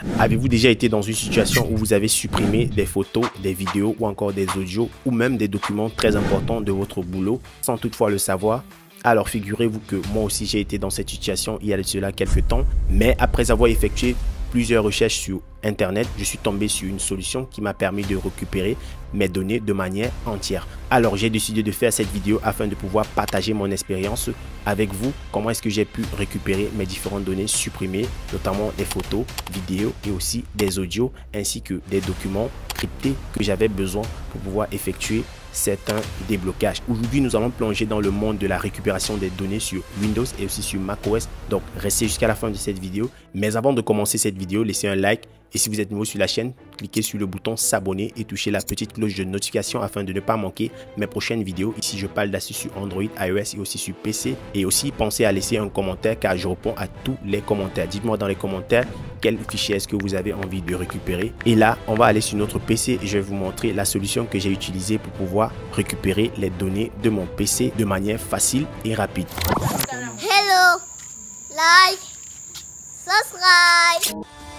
Avez-vous déjà été dans une situation où vous avez supprimé des photos, des vidéos ou encore des audios ou même des documents très importants de votre boulot sans toutefois le savoir? Alors figurez-vous que moi aussi j'ai été dans cette situation il y a de cela quelques temps, mais après avoir effectué plusieurs recherches sur internet, je suis tombé sur une solution qui m'a permis de récupérer mes données de manière entière. Alors j'ai décidé de faire cette vidéo afin de pouvoir partager mon expérience avec vous. Comment est-ce que j'ai pu récupérer mes différentes données supprimées, notamment des photos, vidéos et aussi des audios ainsi que des documents cryptés que j'avais besoin pour pouvoir effectuer certains déblocages. Aujourd'hui, nous allons plonger dans le monde de la récupération des données sur Windows et aussi sur macOS. Donc, restez jusqu'à la fin de cette vidéo. Mais avant de commencer cette vidéo, laissez un like. Et si vous êtes nouveau sur la chaîne, cliquez sur le bouton s'abonner et touchez la petite cloche de notification afin de ne pas manquer mes prochaines vidéos. Ici, je parle d'astuces sur Android, iOS et aussi sur PC. Et aussi, pensez à laisser un commentaire car je réponds à tous les commentaires. Dites-moi dans les commentaires quel fichier est-ce que vous avez envie de récupérer. Et là, on va aller sur notre PC et je vais vous montrer la solution que j'ai utilisée pour pouvoir récupérer les données de mon PC de manière facile et rapide. Hello, like, subscribe.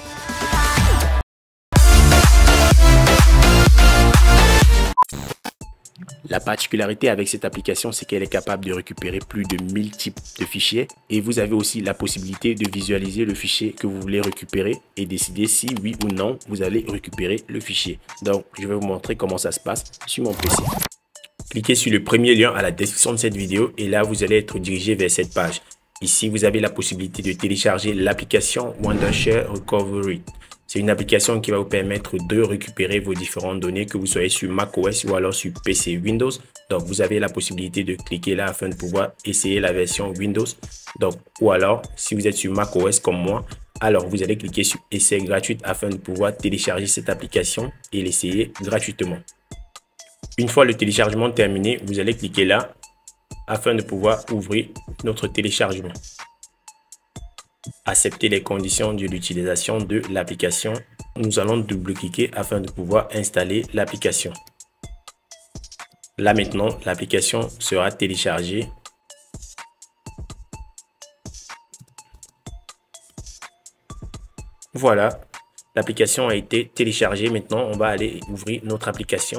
La particularité avec cette application, c'est qu'elle est capable de récupérer plus de 1000 types de fichiers et vous avez aussi la possibilité de visualiser le fichier que vous voulez récupérer et décider si oui ou non vous allez récupérer le fichier. Donc, je vais vous montrer comment ça se passe sur mon PC. Cliquez sur le premier lien à la description de cette vidéo et là, vous allez être dirigé vers cette page. Ici, vous avez la possibilité de télécharger l'application Wondershare Recovery. C'est une application qui va vous permettre de récupérer vos différentes données, que vous soyez sur macOS ou alors sur PC Windows. Donc, vous avez la possibilité de cliquer là afin de pouvoir essayer la version Windows. Donc, ou alors, si vous êtes sur macOS comme moi, alors vous allez cliquer sur Essai gratuit afin de pouvoir télécharger cette application et l'essayer gratuitement. Une fois le téléchargement terminé, vous allez cliquer là afin de pouvoir ouvrir notre téléchargement. Accepter les conditions de l'utilisation de l'application. Nous allons double-cliquer afin de pouvoir installer l'application. Là maintenant, l'application sera téléchargée. Voilà, l'application a été téléchargée. Maintenant, on va aller ouvrir notre application.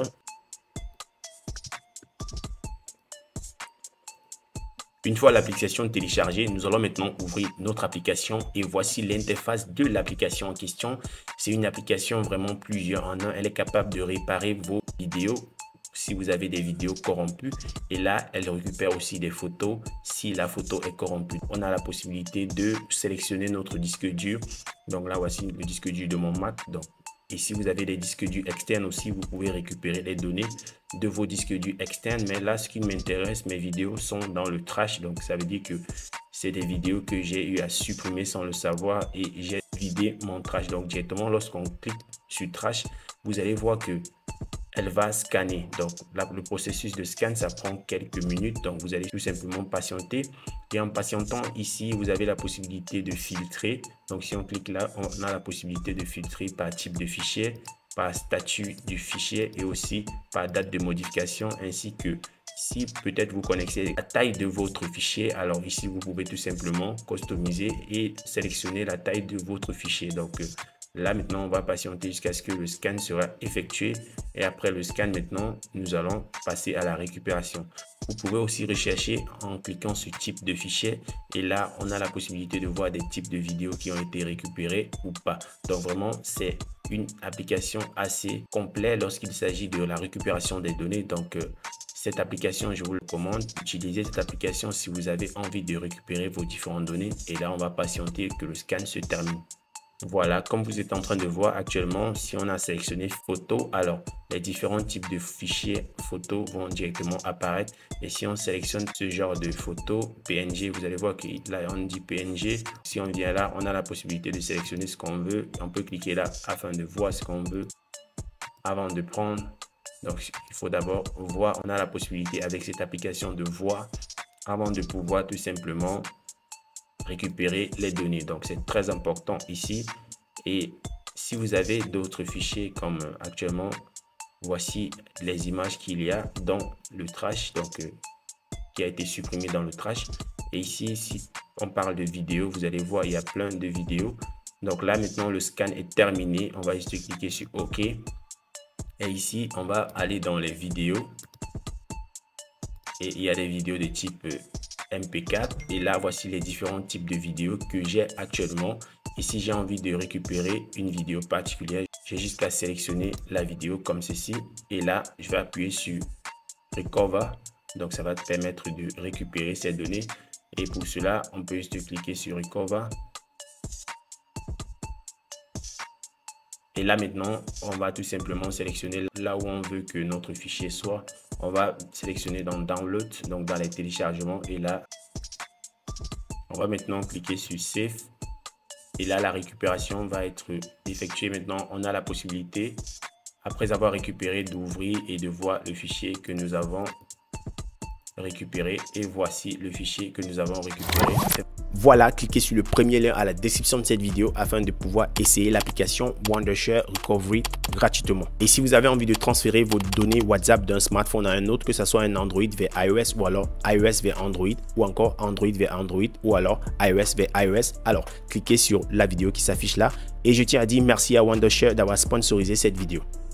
Une fois l'application téléchargée, nous allons maintenant ouvrir notre application et voici l'interface de l'application en question. C'est une application vraiment plusieurs en un. Elle est capable de réparer vos vidéos si vous avez des vidéos corrompues et là, elle récupère aussi des photos si la photo est corrompue. On a la possibilité de sélectionner notre disque dur. Donc là, voici le disque dur de mon Mac. Donc, et si vous avez des disques durs externes aussi, vous pouvez récupérer les données de vos disques durs externes. Mais là, ce qui m'intéresse, mes vidéos sont dans le trash. Donc, ça veut dire que c'est des vidéos que j'ai eu à supprimer sans le savoir et j'ai vidé mon trash. Donc, directement, lorsqu'on clique sur trash, vous allez voir que elle va scanner. Donc là, le processus de scan, ça prend quelques minutes. Donc vous allez tout simplement patienter. Et en patientant ici, vous avez la possibilité de filtrer. Donc si on clique là, on a la possibilité de filtrer par type de fichier, par statut du fichier et aussi par date de modification, ainsi que si peut-être vous connaissez la taille de votre fichier. Alors ici, vous pouvez tout simplement customiser et sélectionner la taille de votre fichier. Donc là, maintenant, on va patienter jusqu'à ce que le scan sera effectué. Et après le scan, maintenant, nous allons passer à la récupération. Vous pouvez aussi rechercher en cliquant sur type de fichier. Et là, on a la possibilité de voir des types de vidéos qui ont été récupérées ou pas. Donc vraiment, c'est une application assez complète lorsqu'il s'agit de la récupération des données. Donc, cette application, je vous le recommande. Utilisez cette application si vous avez envie de récupérer vos différentes données. Et là, on va patienter que le scan se termine. Voilà, comme vous êtes en train de voir actuellement, si on a sélectionné photo, alors les différents types de fichiers photos vont directement apparaître. Et si on sélectionne ce genre de photo PNG, vous allez voir que là on dit PNG. Si on vient là, on a la possibilité de sélectionner ce qu'on veut. On peut cliquer là afin de voir ce qu'on veut avant de prendre. Donc il faut d'abord voir. On a la possibilité avec cette application de voir avant de pouvoir tout simplement récupérer les données. Donc c'est très important ici. Et si vous avez d'autres fichiers comme actuellement, voici les images qu'il y a dans le trash, donc qui a été supprimé dans le trash. Et ici, si on parle de vidéos, vous allez voir il y a plein de vidéos Donc là maintenant le scan est terminé, on va juste cliquer sur OK. Et ici on va aller dans les vidéos. Et il y a des vidéos de type MP4. Et là voici les différents types de vidéos que j'ai actuellement. Et si j'ai envie de récupérer une vidéo particulière, j'ai juste à sélectionner la vidéo comme ceci. Et là je vais appuyer sur Recover. Donc ça va te permettre de récupérer ces données. Et pour cela, on peut juste cliquer sur Recover. Et là maintenant, on va tout simplement sélectionner là où on veut que notre fichier soit. On va sélectionner dans Download, donc dans les téléchargements. Et là, on va maintenant cliquer sur Save. Et là, la récupération va être effectuée. Maintenant, on a la possibilité, après avoir récupéré, d'ouvrir et de voir le fichier que nous avons récupéré. Et voici le fichier que nous avons récupéré. Voilà, cliquez sur le premier lien à la description de cette vidéo afin de pouvoir essayer l'application Wondershare Recovery gratuitement. Et si vous avez envie de transférer vos données WhatsApp d'un smartphone à un autre, que ce soit un Android vers iOS ou alors iOS vers Android ou encore Android vers Android ou alors iOS vers iOS, alors cliquez sur la vidéo qui s'affiche là. Et je tiens à dire merci à Wondershare d'avoir sponsorisé cette vidéo.